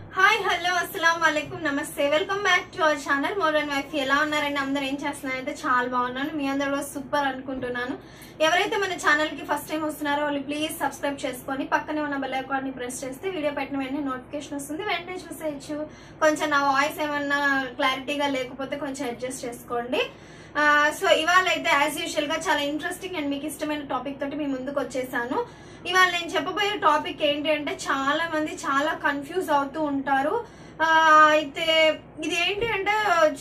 Hi hello అస్సలం వాలేకుమ్ నమస్తే welcome back to our channel more and wife. ఎలా ఉన్నారండి? అందరూ ఏం చేస్తున్నారంటే చాలా బాగున్నాను. మీ అందరూ కూడా సూపర్ అనుకుంటున్నాను. ఎవరైతే మన ఛానల్ కి ఫస్ట్ టైం వస్తున్నారో వాళ్ళు ప్లీజ్ సబ్స్క్రైబ్ చేసుకొని పక్కనే ఉన్న బెల్ ఐకాన్ ని ప్రెస్ చేస్తే వీడియో పెట్టిన వెంటనే నోటిఫికేషన్ వస్తుంది, వెంటనే చూసేయచ్చు. కొంచెం నా వాయిస్ ఏమన్నా క్లారిటీగా లేకపోతే కొంచెం అడ్జస్ట్ చేసుకోండి. సో ఇవాళ అయితే యాజ్ యూజువల్ గా చాలా ఇంట్రెస్టింగ్ అండ్ మీకు ఇష్టమైన టాపిక్ తోటి మీ ముందుకు వచ్చేసాను. ఇవాళ నేను చెప్పబోయే టాపిక్ ఏంటి అంటే చాలా మంది చాలా కన్ఫ్యూజ్ అవుతూ ఉంటారు. అయితే ఇది ఏంటి అంటే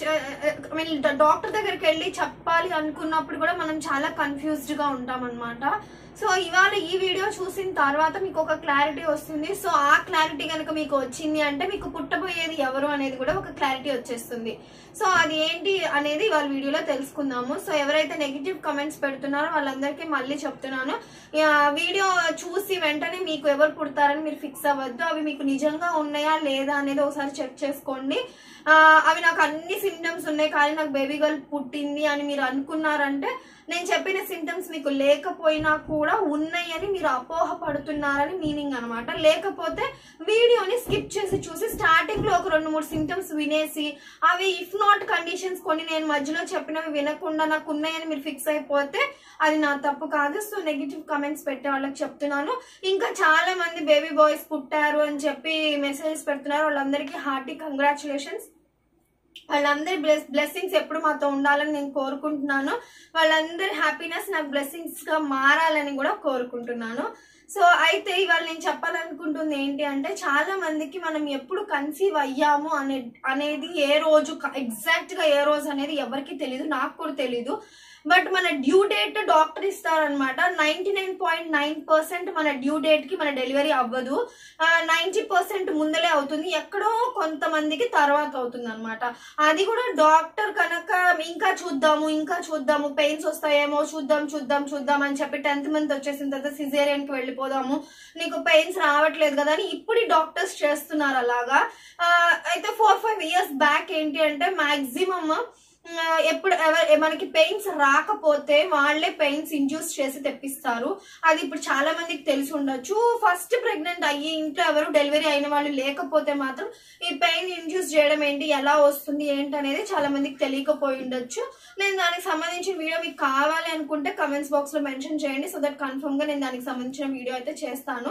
డాక్టర్ దగ్గరికి వెళ్ళి చెప్పాలి అనుకున్నప్పుడు కూడా మనం చాలా కన్ఫ్యూజ్డ్ గా ఉంటాం అనమాట. సో ఇవాళ ఈ వీడియో చూసిన తర్వాత మీకు ఒక క్లారిటీ వస్తుంది. సో ఆ క్లారిటీ కనుక మీకు వచ్చింది అంటే మీకు పుట్టబోయేది ఎవరు అనేది కూడా ఒక క్లారిటీ వచ్చేస్తుంది. సో అది ఏంటి అనేది ఇవాళ వీడియోలో తెలుసుకుందాము. సో ఎవరైతే నెగిటివ్ కమెంట్స్ పెడుతున్నారో వాళ్ళందరికీ మళ్ళీ చెప్తున్నాను, వీడియో చూసి వెంటనే మీకు ఎవరు పుడతారని మీరు ఫిక్స్ అవ్వద్దు. అవి మీకు నిజంగా ఉన్నాయా లేదా అనేది ఒకసారి చెక్ చేసుకోండి. అవి నాకు అన్ని సిమ్టమ్స్ ఉన్నాయి కానీ నాకు బేబీ గర్ల్ పుట్టింది అని మీరు అనుకున్నారంటే నేను చెప్పిన సిమ్టమ్స్ మీకు లేకపోయినా కూడా ఉన్నాయని మీరు అపోహ పడుతున్నారని మీనింగ్ అనమాట. లేకపోతే వీడియోని స్కిప్ చేసి చూసి స్టార్టింగ్ లో ఒక 2-3 సిమ్టమ్స్ వినేసి అవి ఇఫ్ నాట్ కండిషన్స్ కొన్ని నేను మధ్యలో చెప్పినవి వినకుండా నాకు ఉన్నాయని మీరు ఫిక్స్ అయిపోతే అది నా తప్పు కాదు. సో నెగిటివ్ కమెంట్స్ పెట్టే వాళ్ళకి చెప్తున్నాను. ఇంకా చాలా మంది బేబీ బాయ్స్ పుట్టారు అని చెప్పి మెసేజెస్ పెడుతున్నారు. వాళ్ళందరికీ హార్టీ కంగ్రాచులేషన్స్. వాళ్ళందరి బ్లెస్సింగ్స్ ఎప్పుడు మాతో ఉండాలని నేను కోరుకుంటున్నాను. వాళ్ళందరి హ్యాపీనెస్ నాకు బ్లెస్సింగ్స్ గా మారాలని కూడా కోరుకుంటున్నాను. సో అయితే ఇవాళ నేను చెప్పాలనుకుంటుంది ఏంటి అంటే చాలా మందికి మనం ఎప్పుడు కన్సీవ్ అయ్యాము అనేది ఏ రోజు ఎగ్జాక్ట్ గా ఏ రోజు అనేది ఎవరికి తెలియదు, నాకు కూడా తెలీదు. బట్ మన డ్యూ డేట్ డాక్టర్ ఇస్తారనమాట. 99.9% మన డ్యూ డేట్ కి మన డెలివరీ అవ్వదు, 90% ముందలే అవుతుంది, ఎక్కడో కొంతమందికి తర్వాత అవుతుంది అనమాట. అది కూడా డాక్టర్ కనుక ఇంకా చూద్దాము పెయిన్స్ వస్తాయేమో చూద్దాం అని చెప్పి 10th మంత్ వచ్చేసిన తర్వాత సిజేరియన్ కి వెళ్ళిపోదాము, నీకు పెయిన్స్ రావట్లేదు కదా అని ఇప్పుడు డాక్టర్స్ చేస్తున్నారు అలాగా. అయితే 4-5 years బ్యాక్ ఏంటి అంటే మాక్సిమం ఎప్పుడు మనకి పెయిన్స్ రాకపోతే వాళ్లే పెయిన్స్ ఇండ్యూస్ చేసి తెప్పిస్తారు. అది ఇప్పుడు చాలా మందికి తెలిసి ఉండొచ్చు. ఫస్ట్ ప్రెగ్నెంట్ అయ్యి ఇంట్లో ఎవరు డెలివరీ అయిన వాళ్ళు లేకపోతే మాత్రం ఈ పెయిన్ ఇండ్యూస్ చేయడం ఏంటి, ఎలా వస్తుంది ఏంటి అనేది చాలా మందికి తెలియకపోయి ఉండొచ్చు. నేను దానికి సంబంధించిన వీడియో మీకు కావాలి అనుకుంటే కమెంట్స్ బాక్స్ లో మెన్షన్ చేయండి. సో దట్ కన్ఫర్మ్ గా నేను దానికి సంబంధించిన వీడియో అయితే చేస్తాను.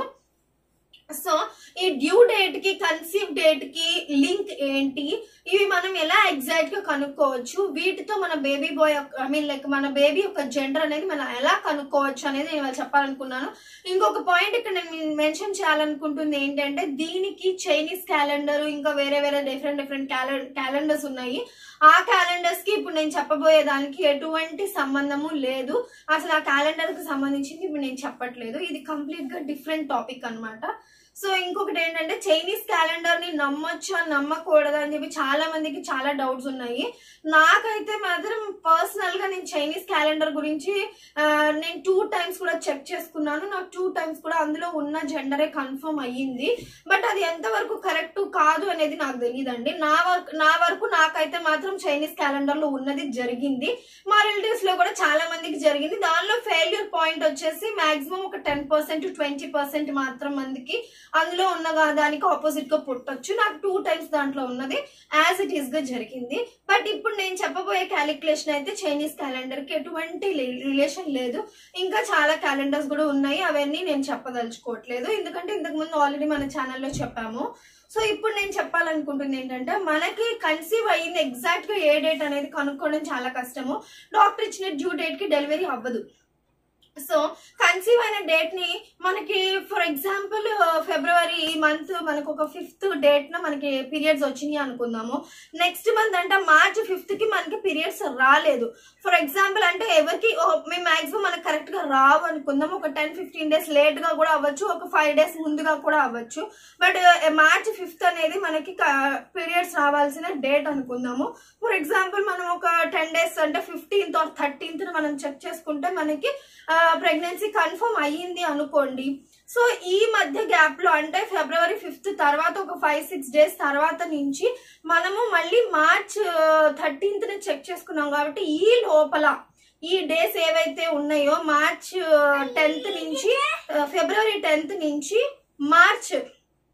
సో ఈ డ్యూ డేట్ కి కన్సీవ్ డేట్ కి లింక్ ఏంటి, ఇవి మనం ఎలా ఎగ్జాక్ట్ గా కనుక్కోవచ్చు, వీటితో మన బేబీ బాయ్ మన బేబీ యొక్క జెండర్ అనేది మనం ఎలా కనుక్కోవచ్చు అనేది నేను చెప్పాలనుకున్నాను. ఇంకొక పాయింట్ ఇక్కడ నేను మెన్షన్ చేయాలనుకుంటుంది ఏంటంటే దీనికి చైనీస్ క్యాలెండర్ ఇంకా వేరే డిఫరెంట్ క్యాలెండర్స్ ఉన్నాయి. ఆ క్యాలెండర్స్ కి ఇప్పుడు నేను చెప్పబోయే దానికి ఎటువంటి సంబంధము లేదు. అసలు ఆ క్యాలెండర్ కి సంబంధించింది ఇప్పుడు నేను చెప్పట్లేదు. ఇది కంప్లీట్ గా డిఫరెంట్ టాపిక్ అనమాట. సో ఇంకొకటి ఏంటంటే చైనీస్ క్యాలెండర్ ని నమ్మొచ్చా నమ్మకూడదా అని చెప్పి చాలా మందికి చాలా డౌట్స్ ఉన్నాయి. నాకైతే మాత్రం పర్సనల్ గా నేను చైనీస్ క్యాలెండర్ గురించి నేను 2 times కూడా చెక్ చేసుకున్నాను. నాకు 2 times కూడా అందులో ఉన్న జెండరే కన్ఫర్మ్ అయ్యింది. బట్ అది ఎంతవరకు కరెక్ట్ కాదు అనేది నాకు తెలియదండి. నా వరకు నాకైతే మాత్రం చైనీస్ క్యాలెండర్ లో ఉన్నది జరిగింది. మా రిలేటివ్స్ లో కూడా చాలా మందికి జరిగింది. దానిలో ఫెయిల్యూర్ పాయింట్ వచ్చేసి మాక్సిమం ఒక 10% మాత్రం మందికి అందులో ఉన్న దానికి ఆపోజిట్ గా పుట్టొచ్చు. నాకు 2 times దాంట్లో ఉన్నది యాజ్ ఇట్ ఈస్ గా జరిగింది. బట్ ఇప్పుడు నేను చెప్పబోయే క్యాలిక్యులేషన్ అయితే చైనీస్ క్యాలెండర్ కి ఎటువంటి రిలేషన్ లేదు. ఇంకా చాలా క్యాలెండర్స్ కూడా ఉన్నాయి, అవన్నీ నేను చెప్పదలుచుకోవట్లేదు ఎందుకంటే ఇంతకు ముందు ఆల్రెడీ మన ఛానల్లో చెప్పాము. సో ఇప్పుడు నేను చెప్పాలనుకుంటుంది ఏంటంటే మనకి కన్సీవ్ అయ్యింది ఎగ్జాక్ట్ గా ఏ డేట్ అనేది కనుక్కోవడం చాలా కష్టము. డాక్టర్ ఇచ్చిన డ్యూ డేట్ కి డెలివరీ అవ్వదు. సో కన్సీవ్ అయిన డేట్ ని మనకి ఫర్ ఎగ్జాంపుల్ ఫిబ్రవరి ఈ మంత్ మనకు ఒక 5th డేట్ న మనకి పీరియడ్స్ వచ్చినాయి అనుకుందాము. నెక్స్ట్ మంత్ అంటే March 5th కి మనకి పీరియడ్స్ రాలేదు ఫర్ ఎగ్జాంపుల్ అంటే ఎవరికి మేము మాక్సిమం మనకు కరెక్ట్ గా రావు అనుకుందాం. ఒక 10-15 days లేట్ గా కూడా అవ్వచ్చు, ఒక 5 days ముందుగా కూడా అవ్వచ్చు. బట్ March 5th అనేది మనకి పీరియడ్స్ రావాల్సిన డేట్ అనుకుందాము. ఫర్ ఎగ్జాంపుల్ మనం ఒక 10 days అంటే 15th or 13th మనం చెక్ చేసుకుంటే మనకి ప్రెగ్నెన్సీ కన్ఫర్మ్ అయ్యింది అనుకోండి. సో ఈ మధ్య గ్యాప్ లో అంటే February 5th తర్వాత ఒక 5-6 days తర్వాత నుంచి మనము మళ్ళీ March 13th చెక్ చేసుకున్నాం కాబట్టి ఈ లోపల ఈ డేస్ ఏవైతే ఉన్నాయో March 10th నుంచి February 10th నుంచి March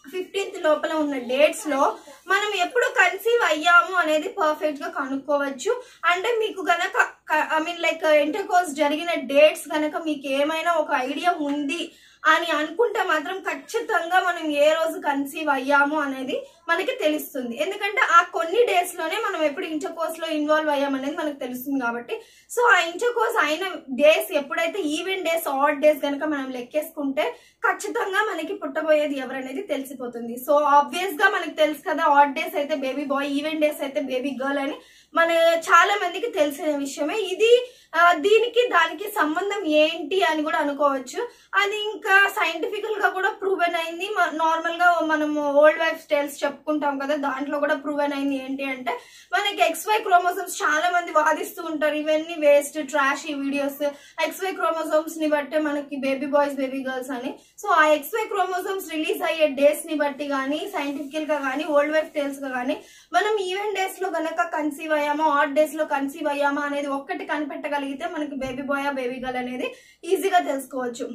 15th లోపల ఉన్న డేట్స్ లో మనం ఎప్పుడు కన్సీవ్ అయ్యాము అనేది పర్ఫెక్ట్ గా కనుక్కోవచ్చు. అంటే మీకు గనక ఐ మీన్ లైక్ ఇంటర్కోర్స్ జరిగిన డేట్స్ గనక మీకు ఏమైనా ఒక ఐడియా ఉంది అని అనుకుంటే మాత్రం ఖచ్చితంగా మనం ఏ రోజు కన్సీవ్ అయ్యాము అనేది మనకి తెలుస్తుంది. ఎందుకంటే ఆ కొన్ని డేస్ లోనే మనం ఎప్పుడు ఇంటర్కోర్స్ లో ఇన్వాల్వ్ అయ్యామనేది మనకు తెలుస్తుంది కాబట్టి. సో ఆ ఇంటర్కోర్స్ అయిన డేస్ ఎప్పుడైతే ఈవెన్ డేస్ ఆడ్ డేస్ కనుక మనం లెక్కేసుకుంటే ఖచ్చితంగా మనకి పుట్టబోయేది ఎవరనేది తెలిసిపోతుంది. సో ఆబ్వియస్ గా మనకి తెలుసు కదా, ఆడ్ డేస్ అయితే బేబీ బాయ్, ఈవెన్ డేస్ అయితే బేబీ గర్ల్ అని మన చాలా మందికి తెలిసిన విషయమే. ఇది దీనికి దానికి సంబంధం ఏంటి అని కూడా అనుకోవచ్చు. అది ఇంకా సైంటిఫికల్ గా కూడా ప్రూవెన్ అయింది. నార్మల్ గా మనము ఓల్డ్ వైఫ్ టేల్స్ చెప్పుకుంటాం కదా, దాంట్లో కూడా ప్రూవెన్ అయింది. ఏంటి అంటే మనకి XY క్రోమోసోమ్స్ చాలా మంది వాదిస్తూ ఉంటారు, ఇవన్నీ వేస్ట్ ట్రాష్ ఈ వీడియోస్, XY క్రోమోసోమ్స్ ని బట్టి మనకి బేబీ బాయ్స్ బేబీ గర్ల్స్ అని. సో ఆ XY క్రోమోసోమ్స్ రిలీజ్ అయ్యే డేస్ ని బట్టి గానీ సైంటిఫికల్ గా గానీ ఓల్డ్ వైఫ్ టేల్స్ గా గానీ మనం ఈవెన్ డేస్ లో గనక కన్సీవ్ అయ్యామా ఆడ్ డేస్ లో కన్సీవ్ అయ్యామా అనేది ఒక్కటి కనిపెట్టగలిగితే మనకి బేబీ బాయ్ బేబీ గర్ల్ అనేది ఈజీగా తెలుసుకోవచ్చు.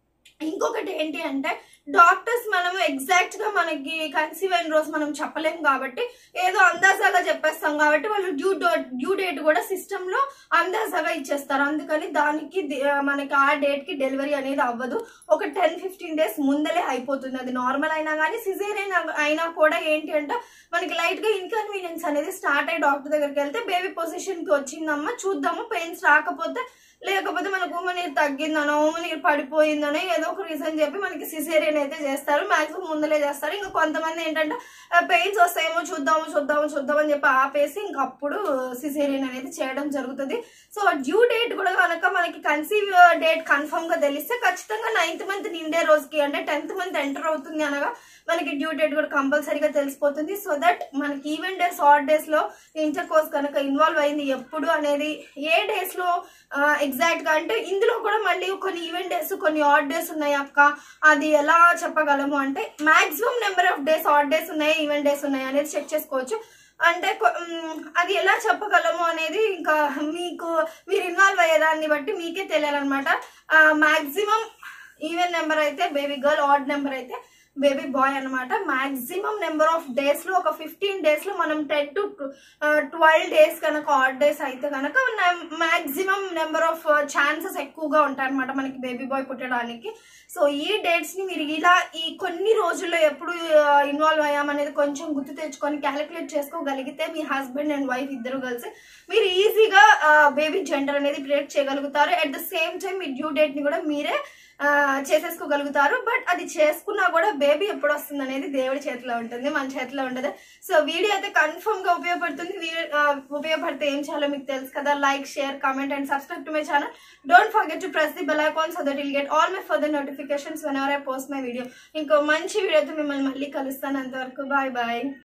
ఇంకొకటి ఏంటి అంటే డాక్టర్స్ మనము ఎగ్జాక్ట్ గా మనకి కన్సీవ్ అయిన రోజు మనం చెప్పలేము కాబట్టి ఏదో అందాజాగా చెప్పేస్తాం కాబట్టి వాళ్ళు డ్యూ డేట్ కూడా సిస్టమ్ లో అందాజాగా ఇచ్చేస్తారు. అందుకని దానికి మనకి ఆ డేట్ కి డెలివరీ అనేది అవ్వదు, ఒక 10-15 డేస్ ముందలే అయిపోతుంది. అది నార్మల్ అయినా కానీ సిజేరియన్ అయినా కూడా ఏంటి అంటే మనకి లైట్ గా ఇన్కన్వీనియన్స్ అనేది స్టార్ట్ అయ్యి డాక్టర్ దగ్గరికి వెళ్తే బేబీ పొజిషన్ కి వచ్చిందమ్మా చూద్దాము, పెయిన్స్ రాకపోతే లేకపోతే మనకు ఉమ్మనీరు తగ్గిందనో ఉమ్మనీరు పడిపోయిందనో ఏదో ఒక రీజన్ చెప్పి మనకి సిజేరియన్ అయితే చేస్తారు. మాక్సిమం ముందలే చేస్తారు. ఇంకా కొంతమంది ఏంటంటే పెయిన్స్ వస్తాయేమో చూద్దాం అని చెప్పి ఆపేసి ఇంకప్పుడు సిజేరియన్ అనేది చేయడం జరుగుతుంది. సో డ్యూ డేట్ కూడా కనుక మనకి కన్సీవ్ డేట్ కన్ఫర్మ్ గా తెలిస్తే ఖచ్చితంగా 9th మంత్ నిండే రోజుకి అంటే 10th మంత్ ఎంటర్ అవుతుంది అనగా మనకి డ్యూ డేట్ కూడా కంపల్సరీగా తెలిసిపోతుంది. సో దట్ మనకి ఈవెన్ డేస్ ఆడ్ డేస్ లో ఇంటర్ కోర్స్ కనుక ఇన్వాల్వ్ అయింది ఎప్పుడు అనేది ఏ డేస్ లో ఎగ్జాక్ట్ గా అంటే ఇందులో కూడా మళ్ళీ కొన్ని ఈవెన్ డేస్ కొన్ని ఆడ్ డేస్ ఉన్నాయి అక్క, అది ఎలా చెప్పగలము అంటే maximum number of days odd days ఉన్నాయి ఈవెన్ డేస్ ఉన్నాయి అనేది చెక్ చేసుకోవచ్చు. అంటే అది ఎలా చెప్పగలము అనేది ఇంకా మీరు ఇన్వాల్వ్ అయ్యేదాన్ని బట్టి మీకే తెలియాలన్నమాట. మాక్సిమం ఈవెన్ నెంబర్ అయితే బేబీ గర్ల్, ఆడ్ నెంబర్ అయితే బేబీ బాయ్ అనమాట. మాక్సిమం నెంబర్ ఆఫ్ డేస్ లో ఒక 15 డేస్ లో మనం 10 to 12 డేస్ కనుక ఆడ్ డేస్ అయితే కనుక మాక్సిమం నెంబర్ ఆఫ్ ఛాన్సెస్ ఎక్కువగా ఉంటాయి అనమాట మనకి బేబీ బాయ్ పుట్టడానికి. సో ఈ డేట్స్ ని మీరు ఇలా ఈ కొన్ని రోజుల్లో ఎప్పుడు ఇన్వాల్వ్ అయ్యామనేది కొంచెం గుర్తు తెచ్చుకొని క్యాలిక్యులేట్ చేసుకోగలిగితే మీ హస్బెండ్ అండ్ వైఫ్ ఇద్దరు కలిసి మీరు ఈజీగా బేబీ జెండర్ అనేది ప్రిడిక్ట్ చేయగలుగుతారు. అట్ ద సేమ్ టైం మీ డ్యూ డేట్ ని కూడా మీరే చేసేసుకోగలుగుతారు. బట్ అది చేసుకున్నా కూడా బేబీ ఎప్పుడు వస్తుంది అనేది దేవుడి చేతిలో ఉంటుంది, మన చేతిలో ఉండదు. సో వీడియో అయితే కన్ఫర్మ్ గా ఉపయోగపడుతుంది. ఉపయోగపడితే ఏం చేయాలో మీకు తెలుసు కదా, like, share, comment and subscribe to my channel. Don't forget to press the bell icon so that will get all my further notifications whenever I post my video. ఇంకో మంచి వీడియోతో మిమ్మల్ని మళ్ళీ కలుస్తాను. అంతవరకు బాయ్ బాయ్.